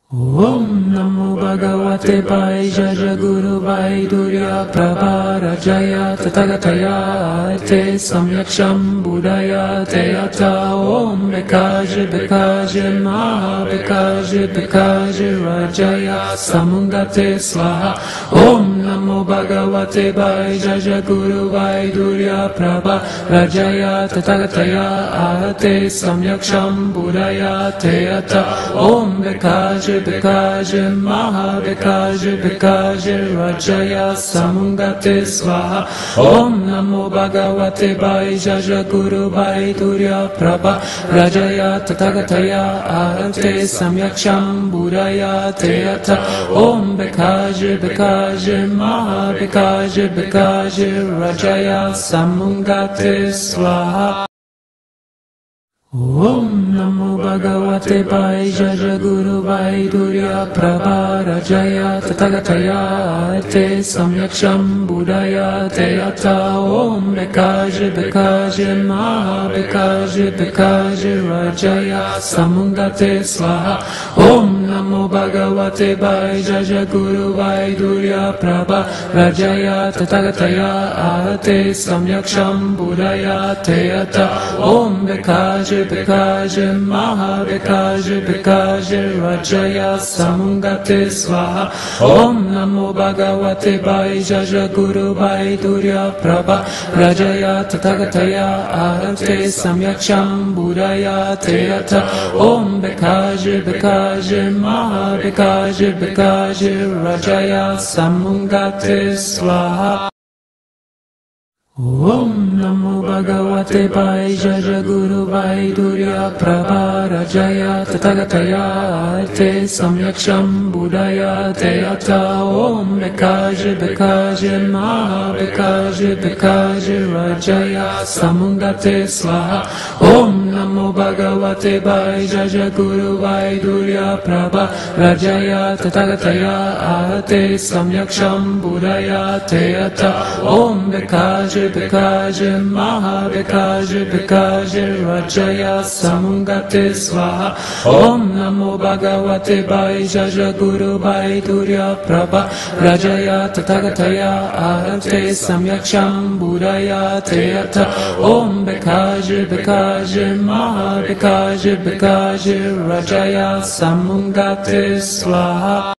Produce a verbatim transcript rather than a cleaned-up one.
Om Namo Bhagavate Vaishya Guru Vaidurya Prabharajaya Tathagataya Te Samyaksham Buddhaya Te Yata Om Bekaje Bekaje Maha Bekaje Bekaje Rajaya Samungate Swaha Om Namo Bhagavate Vaishya Guru Vaidurya Prabharajaya Tathagataya Te Samyaksham Buddhaya Te Yata Om Bekaje Bekaje Maha Bekaje Bekaje Rajaya Samungate Swaha Om Namo Bhagavate Vaishya Guru Vaidurya Prabha Rajaya Tathagataya Ahate Samyaksham Buddhaya Te Yata Om Bekaje Bekaje Maha Bekaje Bekaje Rajaya Samungate Swaha Om Namo Bhagavate Vaishya Guru Vaidurya Prabharajaya Tathagataya Te Samyaksham Buddhaya Te Yata Om Bekaje Bekaje Maha Bekaje Bekaje Rajaya Samungate Swaha Om Namo Bhagavate Vaishya Guru Vaidurya Prabharajaya Tathagataya Te Samyaksham Buddhaya Te Yata Om Bekaje Bekaje Maha Bekaje Bekaje Rajaya Samungate Swaha Om Namo Bhagavate Vaishya Guru Vaidurya Prabha Rajaya Tathagataya Te Samyaksham Buddhaya Te Yata Om Bekaje Bekaje Maha Bekaje Bekaje Rajaya Samungate Swaha Om Namo Bhagavate Vaishya Guru Vaidurya Prabharajaya Tathagataya Te Samyaksham Buddhaya Te Yata Om Bekaje Bekaje Maha Bekaje Bekaje Rajaya Samungate Swaha Om Namo Bhagavate Vaishya Guru Vaidurya Prabharajaya Tathagataya Te Samyaksham Buddhaya Te Yata Om Bekaje Bekaje Maha Bekaje Bekaje Rajaya Samungate Swaha Om Namo Bhagavate Vaishya Guru Vaidurya Prabharajaya Tathagataya Te Samyaksham Buddhaya Te Yata Om Bekaje Bekaje Maha Bekaje Bekaje Rajaya Samungate Swaha